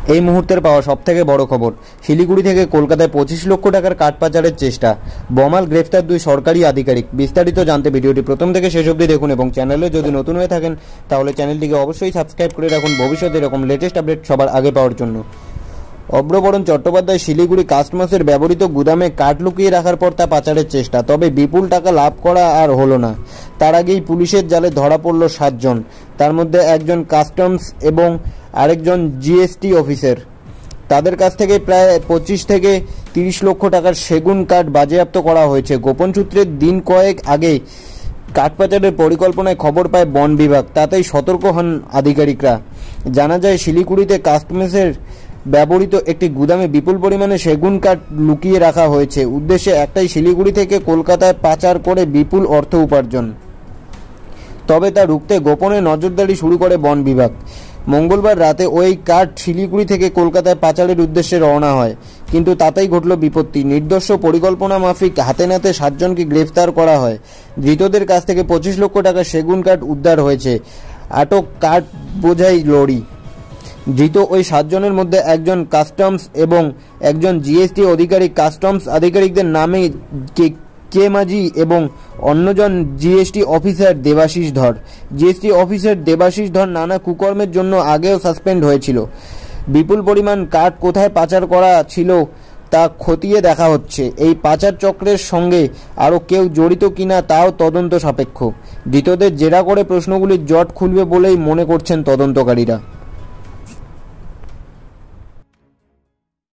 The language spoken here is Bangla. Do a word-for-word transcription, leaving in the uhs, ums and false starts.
এই মুহূর্তের পাওয়া সবথেকে বড় খবর, শিলিগুড়ি থেকে কলকাতায় পঁচিশ লক্ষ টাকার কাঠ পাচারের চেষ্টা, বমাল গ্রেফতার দুই সরকারি আধিকারিক। বিস্তারিত জানতে ভিডিওটি প্রথম থেকে শেষ অবধি দেখুন এবং চ্যানেলে যদি নতুন হয়ে থাকেন তাহলে চ্যানেলটিকে অবশ্যই সাবস্ক্রাইব করে রাখুন ভবিষ্যতে এরকম লেটেস্ট আপডেট সবার আগে পাওয়ার জন্য। অভ্রবরণ চট্টোপাধ্যায় শিলিগুড়ি কাস্টমাসের ব্যবহৃত গুদামে কাঠ লুকিয়ে রাখার পর তা পাচারের চেষ্টা, তবে বিপুল টাকা লাভ করা আর হলো না। তার আগেই পুলিশের জালে ধরা পড়ল সাতজন, তার মধ্যে একজন কাস্টমস এবং আরেকজন জিএসটি অফিসার। তাদের কাছ থেকে প্রায় পঁচিশ থেকে তিরিশ লক্ষ টাকার সেগুন কাঠ বাজেয়াপ্ত করা হয়েছে। গোপন সূত্রের দিন কয়েক আগে কাঠ পাচারের পরিকল্পনায় খবর পায় বন বিভাগ, তাতেই সতর্ক হন আধিকারিকরা। জানা যায় শিলিগুড়িতে কাস্টমসের ব্যবহৃত একটি গুদামে বিপুল পরিমাণে সেগুন কাঠ লুকিয়ে রাখা হয়েছে। উদ্দেশ্যে একটাই, শিলিগুড়ি থেকে কলকাতায় পাচার করে বিপুল অর্থ উপার্জন। তবে তা রুখতে গোপনে নজরদারি শুরু করে বন বিভাগ। মঙ্গলবার রাতে ওই কাঠ শিলিগুড়ি থেকে কলকাতায় পাচারের উদ্দেশ্যে রওনা হয়, কিন্তু তাতেই ঘটল বিপত্তি। নির্দিষ্ট পরিকল্পনা মাফিক হাতে নাতে সাতজনকে গ্রেফতার করা হয়। ধৃতদের কাছ থেকে পঁচিশ লক্ষ টাকা সেগুন কাঠ উদ্ধার হয়েছে। আটক কাঠ বোঝাই লরি। ধৃত ওই সাতজনের মধ্যে একজন কাস্টমস এবং একজন জিএসটি অধিকারী। কাস্টমস আধিকারিকদের নামে কে মাঝি এবং অন্যজন জিএসটি অফিসার দেবাশিস ধর। জিএসটি অফিসার দেবাশিস ধর নানা কুকর্মের জন্য আগেও সাসপেন্ড হয়েছিল। বিপুল পরিমাণ কাঠ কোথায় পাচার করা ছিল তা খতিয়ে দেখা হচ্ছে। এই পাচার চক্রের সঙ্গে আরও কেউ জড়িত কিনা তাও তদন্ত সাপেক্ষ। ধৃতদের জেরা করে প্রশ্নগুলির জট খুলবে বলেই মনে করছেন তদন্তকারীরা।